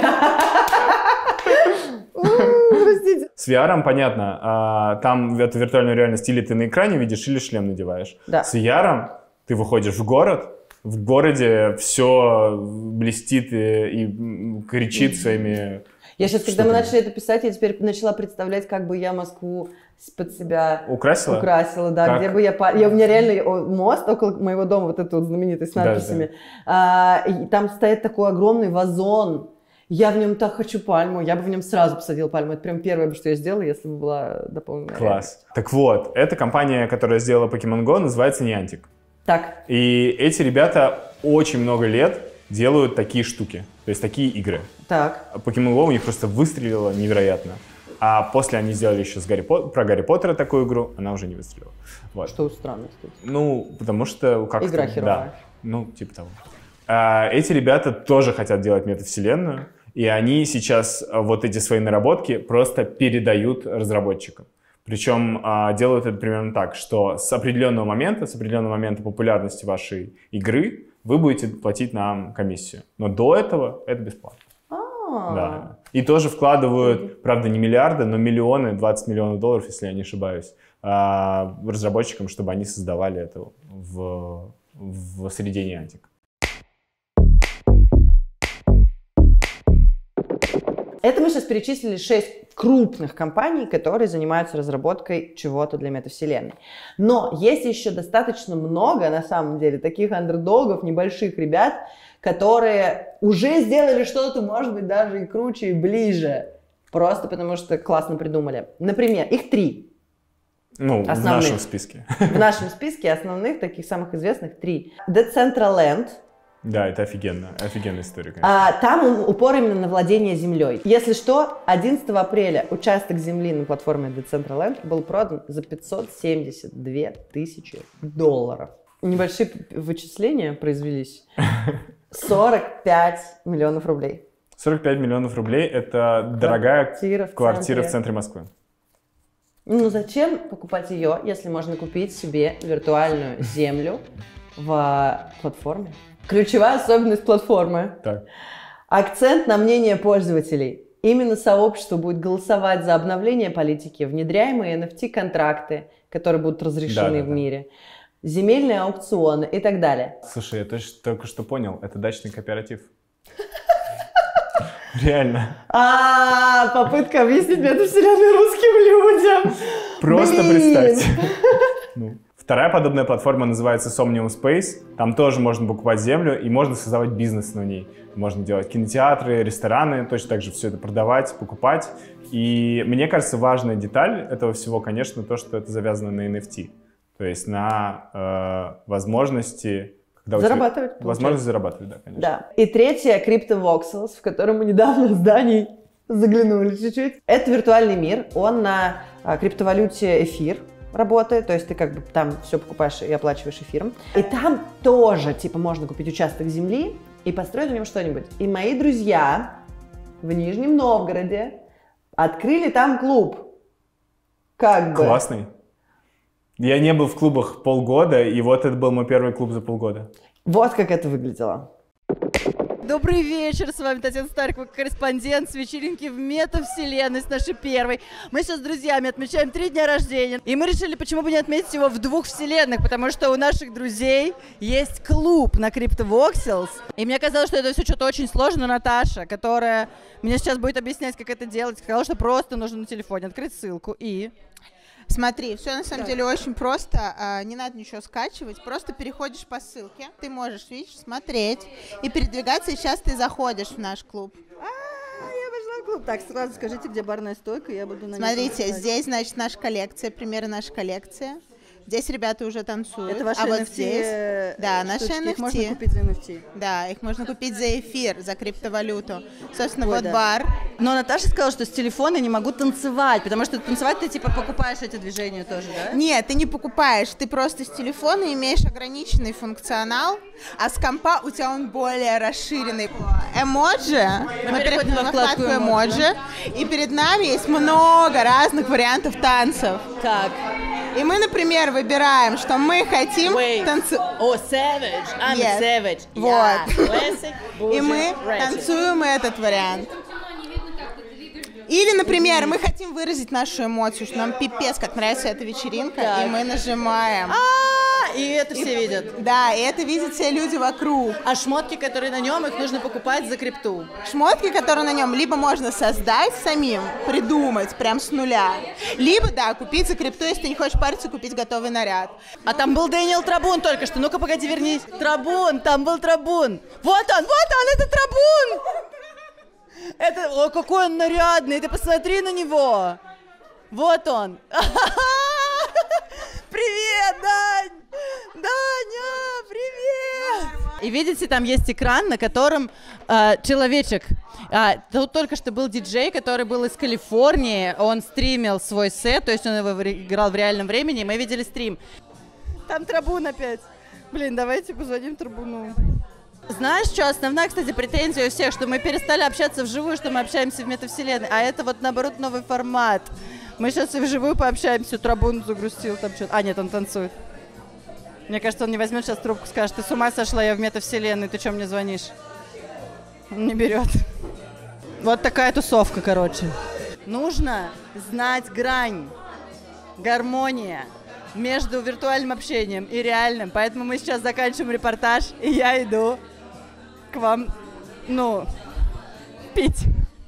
Простите.
С VR понятно. Там эту виртуальную реальность или ты на экране видишь, или шлем надеваешь.
Да.
С VR ты выходишь в город, в городе все блестит и кричит своими...
Я сейчас, когда мы начали это писать, я теперь начала представлять, как бы я Москву под себя украсила, да,
как?
Где бы я... У меня реально мост около моего дома, вот этот вот знаменитый с надписями. Да. И там стоит такой огромный вазон. Я в нем так хочу пальму, я бы в нем сразу посадила пальму. Это прям первое, что я сделала, если бы была дополненная.
Класс. Так вот, эта компания, которая сделала Pokemon Go, называется Niantic.
Так.
И эти ребята очень много лет делают такие штуки, то есть такие игры.
Так.
Pokemon Go у них просто выстрелило невероятно. А после они сделали еще про Гарри Поттера такую игру, она уже не выстрелила. Вот.
Что странно, кстати.
Ну, потому что как-то...
Игра херовая.
Да, ну, типа того. Эти ребята тоже хотят делать метавселенную, и они сейчас вот эти свои наработки просто передают разработчикам. Причем делают это примерно так, что с определенного момента популярности вашей игры вы будете платить нам комиссию. Но до этого это бесплатно. Да. И тоже вкладывают, правда, не миллиарды, но миллионы, 20 миллионов долларов, если я не ошибаюсь, разработчикам, чтобы они создавали это в среде Niantic.
Это мы сейчас перечислили 6 крупных компаний, которые занимаются разработкой чего-то для метавселенной. Но есть еще достаточно много, на самом деле, таких андердогов, небольших ребят, которые уже сделали что-то, может быть, даже и круче, и ближе. Просто потому что классно придумали. Например, их 3.
Ну, основных. В нашем списке.
В нашем списке основных, таких самых известных, 3. Decentraland.
Да, это офигенная история, конечно.
Там упор именно на владение землей. Если что, 11 апреля участок земли на платформе Decentraland был продан за $572 тысячи. Небольшие вычисления произвелись. 45 миллионов рублей.
45 миллионов рублей – это дорогая квартира в центре Москвы.
Ну зачем покупать ее, если можно купить себе виртуальную землю в платформе? Ключевая особенность платформы.
Так.
Акцент на мнение пользователей. Именно сообщество будет голосовать за обновление политики, внедряемые NFT-контракты, которые будут разрешены в мире, земельные аукционы и так далее.
Слушай, я только что понял, это дачный кооператив. Реально.
Попытка объяснить метавселенную русским людям.
Просто представьте. Вторая подобная платформа называется Somnium Space. Там тоже можно покупать землю и можно создавать бизнес на ней. Можно делать кинотеатры, рестораны, точно так же все это продавать, покупать. И мне кажется, важная деталь этого всего, конечно, то, что это завязано на NFT. То есть на возможности...
Зарабатывать.
Возможность зарабатывать, да, конечно.
Да. И третье, CryptoVoxels, в котором мы недавно в здании заглянули чуть-чуть. Это виртуальный мир, он на криптовалюте эфир работает, то есть ты как бы там все покупаешь и оплачиваешь эфиром. И там тоже, типа, можно купить участок земли и построить в нем что-нибудь. И мои друзья в Нижнем Новгороде открыли там клуб. Как бы.
Классный. Я не был в клубах полгода, и вот это был мой первый клуб за полгода.
Вот как это выглядело.
Добрый вечер, с вами Татьяна Старикова, корреспондент с вечеринки в метавселенной, с нашей первой. Мы сейчас с друзьями отмечаем 3 дня рождения, и мы решили, почему бы не отметить его в 2 вселенных, потому что у наших друзей есть клуб на CryptoVoxels, и мне казалось, что это все что-то очень сложно, но Наташа, которая мне сейчас будет объяснять, как это делать, сказала, что просто нужно на телефоне открыть ссылку и...
Смотри, все на самом деле очень просто, не надо ничего скачивать, просто переходишь по ссылке, ты можешь, видишь, смотреть и передвигаться, и сейчас ты заходишь в наш клуб.
Я пошла в клуб. Так, сразу скажите, где барная стойка, я буду на ней
Смотрите,
танцевать.
здесь, значит, наша коллекция, примеры нашей коллекции. Здесь ребята уже танцуют.
Это ваши
а вот
NFT
здесь, да, наши
штучки,
NFT.
их можно купить за NFT.
Да, их можно купить за эфир, за криптовалюту. Собственно,
Ой,
вот
да.
бар.
Но Наташа сказала, что с телефона не могу танцевать, потому что танцевать ты типа покупаешь эти движения тоже, да?
Нет, ты не покупаешь, ты просто с телефона имеешь ограниченный функционал, а с компа у тебя он более расширенный. Эмоджи, мы переходим на вкладку эмоджи, и перед нами есть много разных вариантов танцев.
Так.
И мы, например, выбираем, что мы хотим танцевать.
О, savage, I'm
Yes.
savage.
Вот.
Yeah, classic,
И мы
bullshit, ratchet.
танцуем этот вариант. Или, например, мы хотим выразить нашу эмоцию, что нам пипец как нравится эта вечеринка,
Так.
и мы нажимаем.
И это все видят.
Да, и это видят все люди вокруг.
А шмотки, которые на нем, их нужно покупать за крипту.
Шмотки, которые на нем, либо можно создать самим, придумать прям с нуля, либо, да, купить за крипту, если ты не хочешь париться, купить готовый наряд.
А там был Дэниел Трабун только что. Ну-ка, погоди, вернись. Трабун, там был Трабун. Вот он, это Трабун! Это, о, какой он нарядный, ты посмотри на него. Вот он. Привет, Дань! Даня, привет! И видите, там есть экран, на котором человечек. Тут только что был диджей, который был из Калифорнии. Он стримил свой сет, то есть он его играл в реальном времени, и мы видели стрим. Там Трабун опять. Блин, давайте позвоним Трабуну. Знаешь, что основная, кстати, претензия у всех, что мы перестали общаться вживую, что мы общаемся в метавселенной, а это вот, наоборот, новый формат. Мы сейчас и вживую пообщаемся, Трабун загрустил там что-то. А, нет, он танцует. Мне кажется, он не возьмет сейчас трубку, скажет: ты с ума сошла, я в метавселенной, ты что мне звонишь? Он не берет. Вот такая тусовка, короче. Нужно знать грань, гармония между виртуальным общением и реальным. Поэтому мы сейчас заканчиваем репортаж, и я иду к вам, пить.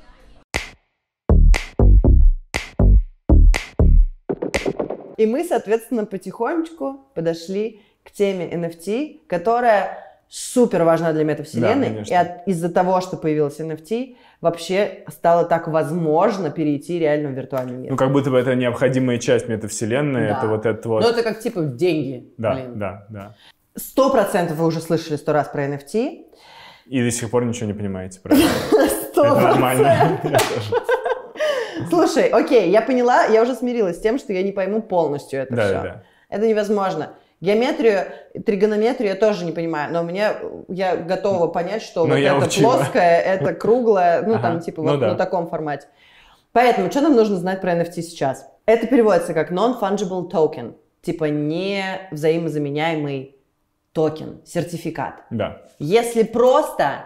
И мы, соответственно, потихонечку подошли к теме NFT, которая супер важна для метавселенной.
Да, конечно.
И из-за того, что появилась NFT, вообще стало так возможно перейти реально в виртуальный мир.
Ну, как будто бы это необходимая часть метавселенной,
Да.
это вот это вот.
Ну, это как типа деньги.
Да,
блин.
да.
100% вы уже слышали 100 раз про NFT.
И до сих пор ничего не понимаете, правильно?
100%.
Это нормально. Я тоже.
Слушай, окей, я поняла, я уже смирилась с тем, что я не пойму полностью это все.
Да.
Это невозможно. Геометрию, тригонометрию я тоже не понимаю, но я готова понять, что
Но
вот
я
это
учила.
плоское, это круглое,
Ага,
там типа
ну
вот
да.
на таком формате. Поэтому, что нам нужно знать про NFT сейчас? Это переводится как non-fungible token, типа не взаимозаменяемый токен, сертификат.
Да.
Если просто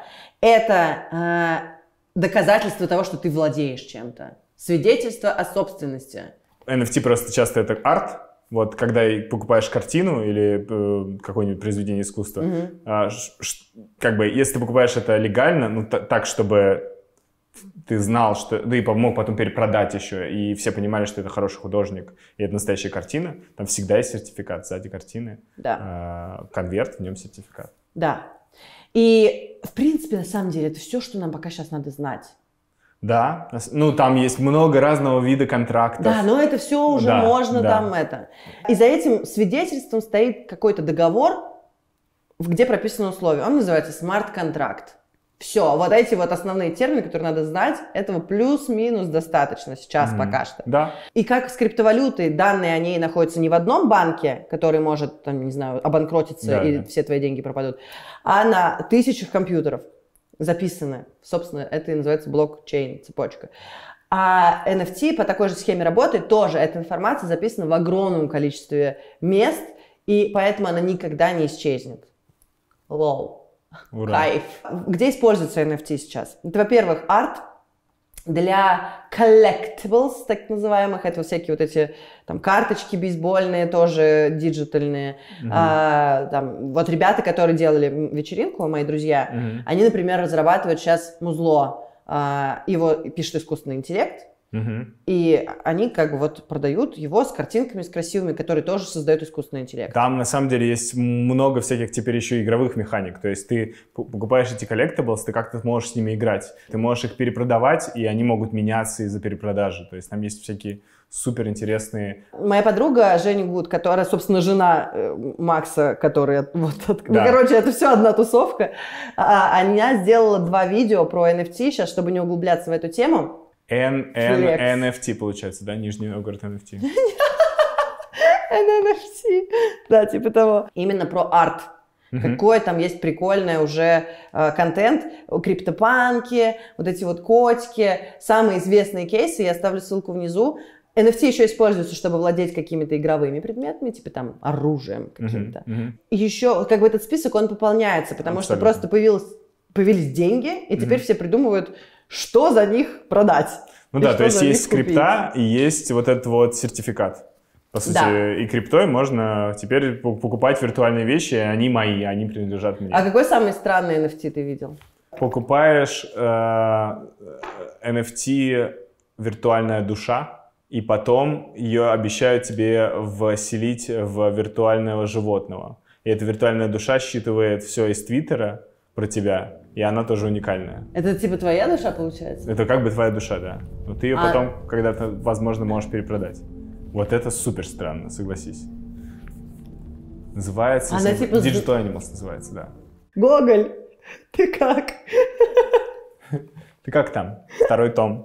это доказательство того, что ты владеешь чем-то, свидетельство о собственности.
NFT просто часто это арт. Вот когда покупаешь картину или какое-нибудь произведение искусства, как бы если ты покупаешь это легально, так, чтобы ты знал, что... Да и мог потом перепродать еще, и все понимали, что это хороший художник, и это настоящая картина, там всегда есть сертификат сзади картины.
Да.
Конверт, в нем сертификат.
Да. И, в принципе, на самом деле, это все, что нам пока сейчас надо знать.
Да, ну там есть много разного вида контрактов.
Да, но это все уже
Да,
можно
да.
там это. И за этим свидетельством стоит какой-то договор, где прописаны условия. Он называется смарт-контракт. Все, вот эти вот основные термины, которые надо знать, этого плюс-минус достаточно сейчас пока что.
Да.
И как с криптовалютой, данные о ней находятся не в одном банке, который может, там, не знаю, обанкротиться
Да,
и
да.
все твои деньги пропадут, а на тысячах компьютеров записаны. Собственно, это и называется блокчейн, цепочка. А NFT по такой же схеме работает тоже. Эта информация записана в огромном количестве мест, и поэтому она никогда не исчезнет. Лол.
Ура.
Кайф. Где используется NFT сейчас? Это, во-первых, арт для collectibles, так называемых. Это всякие вот эти там карточки бейсбольные, тоже диджитальные. Там, вот ребята, которые делали вечеринку, мои друзья, они, например, разрабатывают сейчас музло. Его пишет искусственный интеллект, и они как бы вот продают его с картинками, с красивыми, которые тоже создает искусственный интеллект.
Там на самом деле есть много всяких теперь еще игровых механик. То есть ты покупаешь эти collectibles, ты как-то можешь с ними играть. Ты можешь их перепродавать, и они могут меняться из-за перепродажи. То есть там есть всякие супер интересные.
Моя подруга Женя Гуд, которая, собственно, жена Макса, которая вот,
Да.
ну, короче, это все одна тусовка. Она сделала 2 видео про NFT сейчас, чтобы не углубляться в эту тему.
NFT получается, да? Нижний Новгород NFT.
NFT. Да, типа того. Именно про арт. Какой там есть прикольный уже контент, криптопанки, вот эти вот котики, самые известные кейсы, я оставлю ссылку внизу. NFT еще используется, чтобы владеть какими-то игровыми предметами, типа там оружием каким-то. И еще как бы этот список, он пополняется, потому что просто появились деньги, и теперь все придумывают, что за них продать.
Ну да, то есть есть крипта и есть вот этот вот сертификат. По сути, и криптой можно теперь покупать виртуальные вещи, они мои, они принадлежат мне.
А какой самый странный NFT ты видел?
Покупаешь NFT «Виртуальная душа», и потом ее обещают тебе вселить в виртуального животного. И эта виртуальная душа считывает все из Твиттера про тебя, и она тоже уникальная.
Это типа твоя душа, получается?
Это как бы твоя душа, да. Но ты ее потом когда-то, возможно, можешь перепродать. Вот это супер странно, согласись. Называется...
Она типа...
Digital Animals называется, да.
Гоголь, ты как?
Ты как там? 2-й том.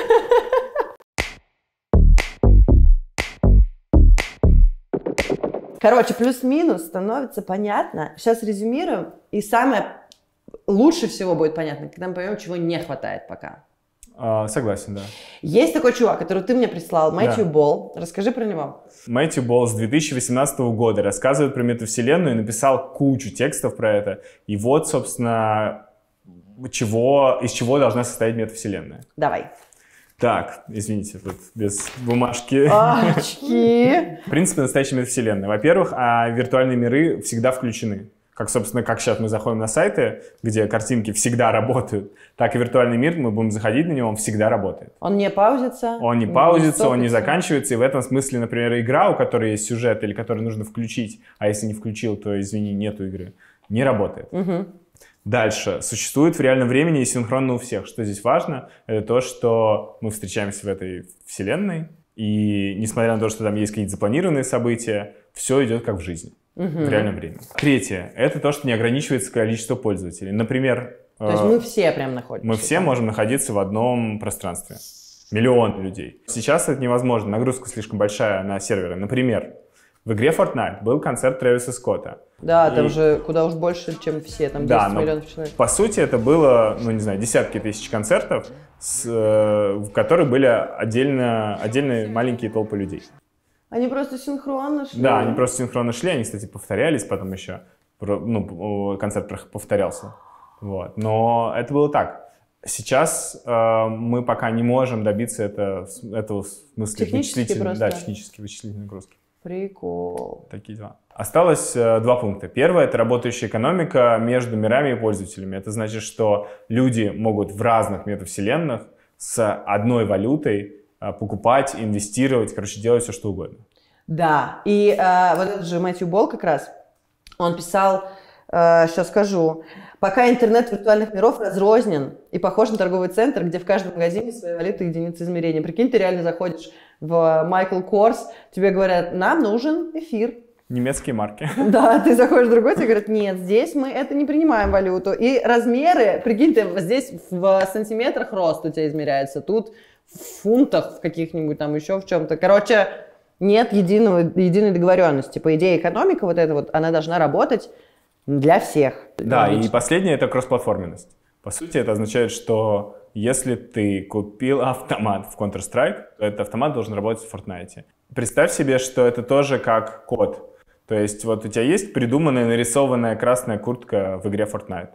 Короче, плюс-минус становится понятно. Сейчас резюмируем. И самое лучше всего будет понятно, когда мы поймем, чего не хватает пока.
Согласен, да.
Есть такой чувак, который ты мне прислал, Мэтью Болл. Расскажи про него.
Мэтью Болл с 2018 года рассказывает про метавселенную и написал кучу текстов про это. И вот, собственно, из чего должна состоять метавселенная.
Давай.
Так, извините, тут без бумажки.
Очки.
В принципе, настоящая метавселенная. Во-первых, виртуальные миры всегда включены. Как, собственно, как сейчас мы заходим на сайты, где картинки всегда работают, так и виртуальный мир, мы будем заходить на него, он всегда работает.
Он не паузится.
Он не паузится, он не заканчивается. И в этом смысле, например, игра, у которой есть сюжет или которую нужно включить, а если не включил, то, извини, нету игры, не работает. Дальше. Существует в реальном времени и синхронно у всех. Что здесь важно, это то, что мы встречаемся в этой вселенной, и несмотря на то, что там есть какие-то запланированные события, все идет как в жизни. В реальном времени. Третье. Это то, что не ограничивается количество пользователей. Например...
То есть мы все прям находимся.
Мы все можем находиться в одном пространстве. Миллион людей. Сейчас это невозможно. Нагрузка слишком большая на серверы. Например, в игре Fortnite был концерт Трэвиса Скотта.
Да, там же куда уж больше, чем все. Там 10 миллионов человек.
По сути, это было, ну не знаю, десятки тысяч концертов, в которых были отдельные маленькие толпы людей.
Они просто синхронно шли.
Да, они просто синхронно шли, они, кстати, повторялись потом еще, концерт повторялся, вот. Но это было так. Сейчас мы пока не можем добиться этого в смысле технически вычислительной нагрузки.
Прикол.
Такие дела. Осталось 2 пункта. Первое — это работающая экономика между мирами и пользователями. Это значит, что люди могут в разных метавселенных с одной валютой покупать, инвестировать, делать все, что угодно.
Да, и вот этот же Мэтью Болл как раз, он писал, сейчас скажу, пока интернет виртуальных миров разрознен и похож на торговый центр, где в каждом магазине своя валюта и единица измерения. Прикинь, ты реально заходишь в Michael Kors, тебе говорят, нам нужен эфир.
Немецкие марки.
Да, ты заходишь в другой, тебе говорят, нет, здесь мы это не принимаем валюту. И размеры, прикинь, ты здесь в сантиметрах рост у тебя измеряется, тут в фунтах в каких-нибудь там еще в чем-то. Короче, нет единой договоренности. По идее, экономика вот эта вот, она должна работать для всех.
Да, и последнее — это кроссплатформенность. По сути, это означает, что если ты купил автомат в Counter-Strike, то этот автомат должен работать в Fortnite. Представь себе, что это тоже как код. То есть вот у тебя есть придуманная, нарисованная красная куртка в игре Fortnite.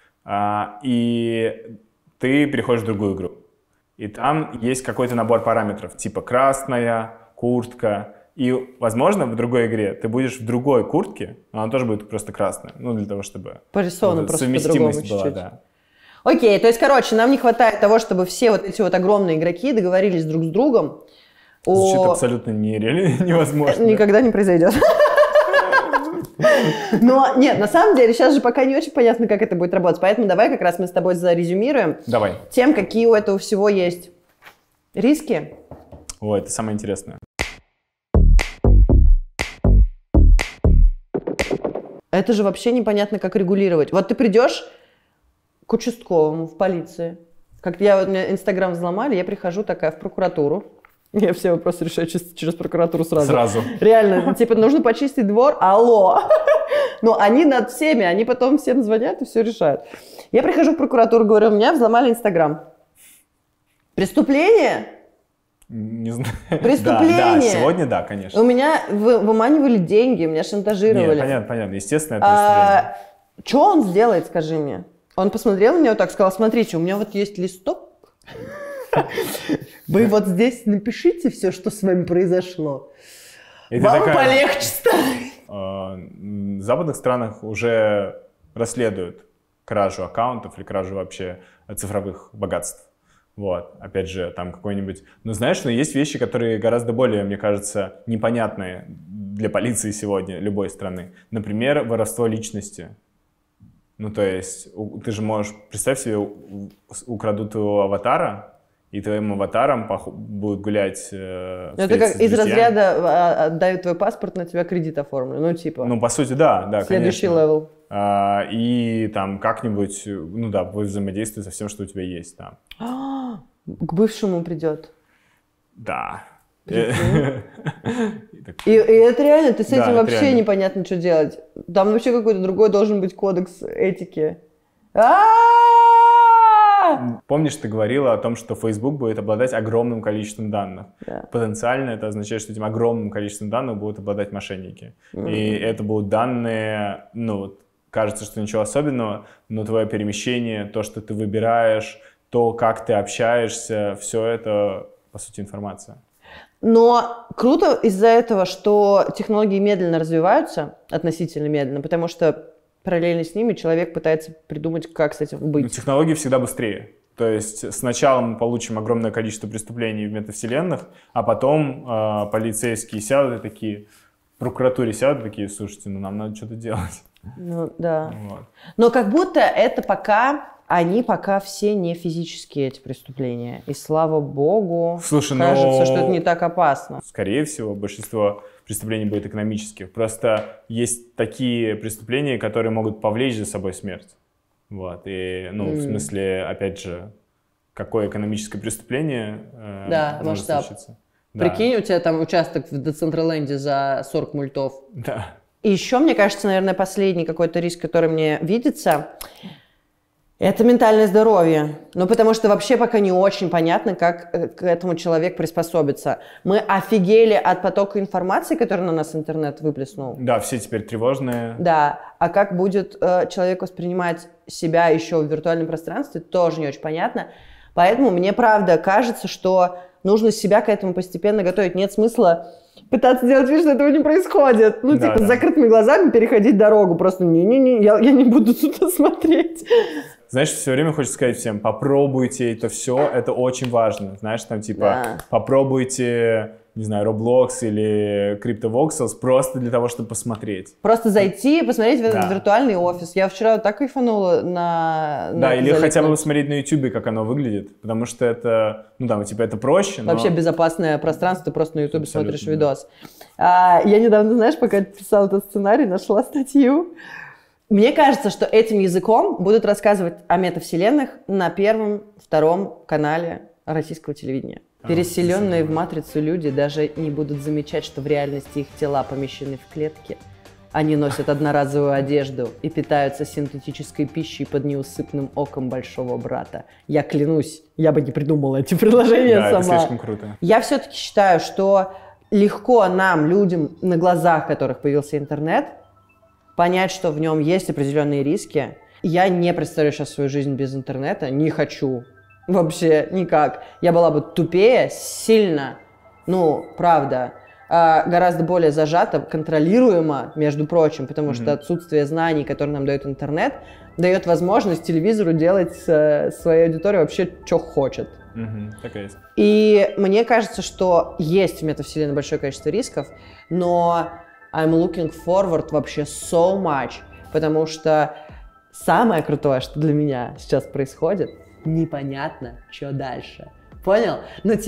И ты переходишь в другую игру. И там есть какой-то набор параметров, типа красная, куртка. И, возможно, в другой игре ты будешь в другой куртке, но она тоже будет просто красная. Ну, для того, чтобы
Порисовано просто по-другому
совместимость была,
чуть-чуть.
да.
Окей, то есть, короче, нам не хватает того, чтобы все вот эти вот огромные игроки договорились друг с другом.
Звучит абсолютно невозможно.
Никогда не произойдет. Но нет, на самом деле, сейчас же пока не очень понятно, как это будет работать. Поэтому давай как раз мы с тобой зарезюмируем тем, какие у этого всего есть риски.
Ой, это самое интересное.
Это же вообще непонятно, как регулировать. Вот ты придешь к участковому в полиции. Как я, вот, меня Инстаграм взломали, я прихожу такая в прокуратуру. Я все вопросы решаю через прокуратуру сразу. Реально, типа, нужно почистить двор, алло. Но они над всеми, они потом всем звонят и все решают. Я прихожу в прокуратуру, говорю, у меня взломали Инстаграм. Преступление?
Не знаю.
Преступление.
Да, сегодня да, конечно.
У меня выманивали деньги, меня шантажировали.
Нет, понятно, естественно, это преступление.
Что он сделает, скажи мне? Он посмотрел на меня вот так, сказал, смотрите, у меня вот есть листок. Вы вот здесь напишите все, что с вами произошло. Вам полегче станет.
В западных странах уже расследуют кражу аккаунтов или кражу вообще цифровых богатств. Вот, опять же, там какой-нибудь... Ну, знаешь, но есть вещи, которые гораздо более, мне кажется, непонятные для полиции сегодня, любой страны. Например, воровство личности. Ну, то есть, ты же можешь... Представь себе, украдут твоего аватара, и твоим аватаром будут гулять...
Это как из разряда отдают твой паспорт, на тебя кредит оформлен, ну, типа...
Ну, по сути, да,
следующий
конечно.
левел.
И там как-нибудь, ну да, вы взаимодействуете со всем, что у тебя есть там.
К бывшему придет.
Да.
И это реально, ты с этим вообще
реально.
непонятно, что делать. Там вообще какой-то другой должен быть кодекс этики.
Помнишь, ты говорила о том, что Facebook будет обладать огромным количеством данных.
Да.
Потенциально это означает, что этим огромным количеством данных будут обладать мошенники. И это будут данные, ну, кажется, что ничего особенного, но твое перемещение, то, что ты выбираешь, то, как ты общаешься, все это, по сути, информация.
Но круто из-за этого, что технологии медленно развиваются, относительно медленно, потому что параллельно с ними человек пытается придумать, как с этим быть.
Но технологии всегда быстрее. То есть сначала мы получим огромное количество преступлений в метавселенных, а потом полицейские сядут и такие, в прокуратуре сядут и такие, слушайте, ну нам надо что-то делать.
Ну да.
Вот.
Но как будто это они пока все не физические, эти преступления. И слава богу,
Слушай,
кажется, что это не так опасно.
Скорее всего, большинство преступлений будет экономических. Просто есть такие преступления, которые могут повлечь за собой смерть. Вот. И, ну, в смысле, опять же, какое экономическое преступление может
масштаб.
случиться.
Прикинь, у тебя там участок в Децентраленде за 40 мультов.
Да.
И еще, мне кажется, наверное, последний какой-то риск, который мне видится, это ментальное здоровье. Ну, потому что вообще пока не очень понятно, как к этому человек приспособится. Мы офигели от потока информации, который на нас интернет выплеснул.
Да, все теперь тревожные.
Да, а как будет человек воспринимать себя еще в виртуальном пространстве, тоже не очень понятно. Поэтому мне, правда, кажется, что нужно себя к этому постепенно готовить. Нет смысла пытаться делать вид, что этого не происходит. Ну,
Да,
типа,
да.
с закрытыми глазами переходить дорогу. Просто не-не-не, я не буду туда смотреть.
Знаешь, все время хочется сказать всем, попробуйте это все, это очень важно. Знаешь, там типа, попробуйте, не знаю, Roblox или CryptoVoxels просто для того, чтобы посмотреть.
Просто зайти и посмотреть в этот виртуальный офис. Я вчера так кайфанула на
Да, или
это
хотя бы
залипнуть.
посмотреть на YouTube, как оно выглядит, потому что это, ну там, типа, это проще, но...
Вообще безопасное пространство, ты просто на YouTube
Абсолютно,
смотришь
да.
видос. Я недавно, знаешь, пока писала этот сценарий, нашла статью. Мне кажется, что этим языком будут рассказывать о метавселенных на первом, втором канале российского телевидения. Переселенные в матрицу люди даже не будут замечать, что в реальности их тела помещены в клетки, Они носят одноразовую одежду и питаются синтетической пищей под неусыпным оком большого брата. Я клянусь, я бы не придумала эти предложения
Да,
сама.
это слишком круто.
Я все-таки считаю, что легко нам, людям, на глазах которых появился интернет, понять, что в нем есть определенные риски. Я не представляю сейчас свою жизнь без интернета, не хочу вообще никак. Я была бы тупее сильно, правда, гораздо более зажато, контролируемо, между прочим, потому что отсутствие знаний, которые нам дает интернет, дает возможность телевизору делать с своей аудиторией вообще, что хочет.
Так и есть.
И мне кажется, что есть в метавселенной большое количество рисков, но I'm looking forward вообще so much, потому что самое крутое, что для меня сейчас происходит, непонятно, что дальше. Понял?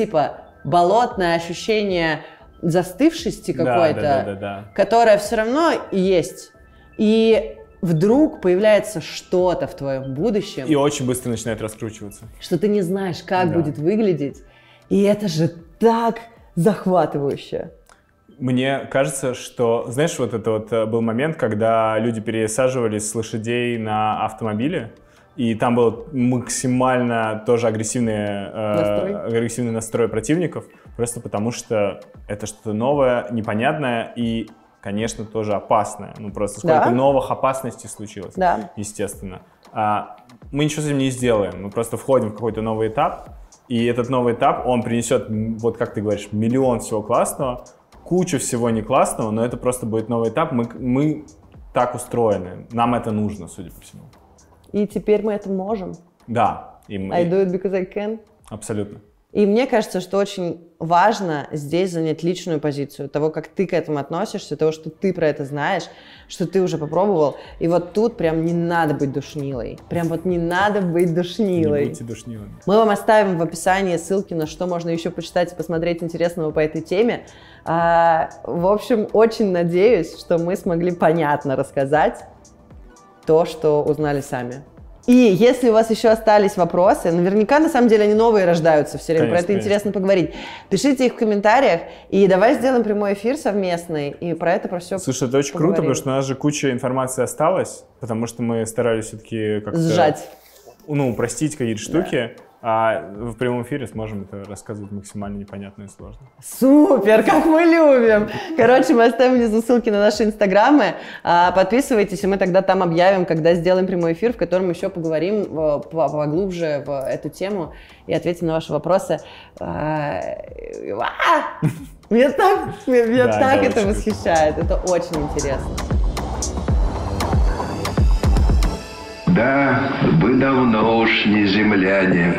Болотное ощущение застывшести какой-то, которое все равно есть. И вдруг появляется что-то в твоем будущем.
И очень быстро начинает раскручиваться.
Что ты не знаешь, как будет выглядеть. И это же так захватывающе.
Мне кажется, что, знаешь, вот это вот был момент, когда люди пересаживались с лошадей на автомобили, и там был максимально тоже агрессивный настрой противников, просто потому что это что-то новое, непонятное и, конечно, тоже опасное. Просто сколько новых опасностей случилось, естественно. Мы ничего с этим не сделаем, мы просто входим в какой-то новый этап, и этот новый этап, он принесет, вот как ты говоришь, миллион всего классного, кучу всего не классного, но это просто будет новый этап. Мы так устроены, нам это нужно, судя по всему.
И теперь мы это можем.
Да.
I do it because I can.
Абсолютно.
И мне кажется, что очень важно здесь занять личную позицию того, как ты к этому относишься, того, что ты про это знаешь, что ты уже попробовал. И вот тут прям не надо быть душнилой. Прям вот не надо быть душнилой.
Не будьте душнилами.
Мы вам оставим в описании ссылки на что можно еще почитать и посмотреть интересного по этой теме. В общем, очень надеюсь, что мы смогли понятно рассказать то, что узнали сами. И если у вас еще остались вопросы, наверняка, на самом деле, они новые рождаются все время, про это интересно поговорить. Пишите их в комментариях, и давай сделаем прямой эфир совместный, и про это, про все
Слушай, это очень круто, потому что у нас же куча информации осталась, потому что мы старались все-таки как-то...
Сжать.
Упростить какие-то штуки, а в прямом эфире сможем это рассказывать максимально непонятно и сложно.
Супер, как мы любим! Короче, мы оставим внизу ссылки на наши инстаграмы. Подписывайтесь, и мы тогда там объявим, когда сделаем прямой эфир, в котором еще поговорим поглубже в эту тему и ответим на ваши вопросы. Меня так это восхищает, это очень интересно.
Да, вы давно уж не земляне,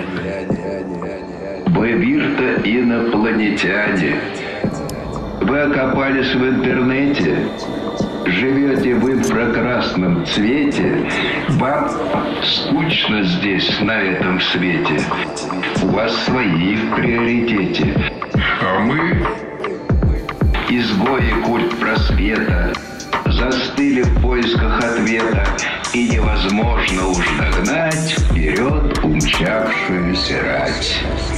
вы вирта инопланетяне. Вы окопались в интернете, живете вы в прекрасном цвете, вам скучно здесь, на этом свете, у вас свои в приоритете. А мы, изгои культ просвета, застыли в поисках ответа, и невозможно уж догнать вперед умчавшуюся рать.